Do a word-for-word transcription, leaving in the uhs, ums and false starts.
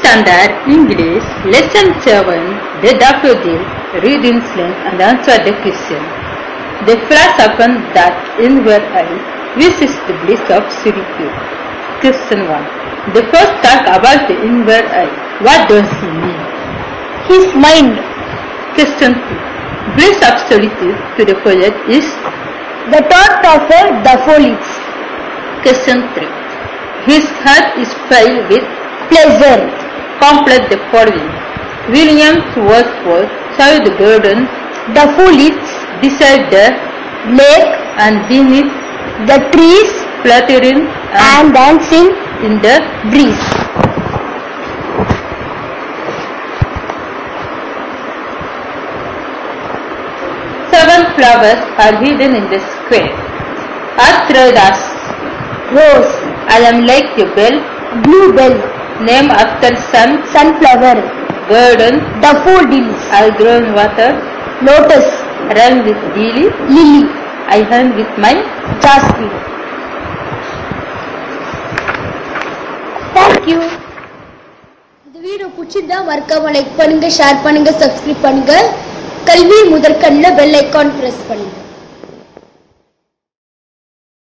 Standard English Lesson seven The Daffodil. Read in slang and answer the question. The flash upon that inward eye, which is the bliss of solitude. Question one. The first talk about the inward eye. What does he mean? His mind. Question two. Bliss of solitude to the poet is The thought of a daffodils. Question three. His heart is filled with Pleasure. Complete the following. William Wordsworth saw the garden, Daffodils. beside the Lake. and beneath The trees. fluttering and And dancing in the breeze. seven flowers are hidden in the square. Earth red as Rose. I am like a bell, Bluebell. named after sun, Sunflower. garden, Daffodils. I grow in water, Lotus. run with lily, Lily. I hang with my Jasmine. Thank you. இந்த video பிடிச்சிருந்தா மறக்காம like பண்ணுங்க, share பண்ணுங்க, subscribe பண்ணுங்க. கல்வி முதற்கண்ணில் bell icon press பண்ணுங்க.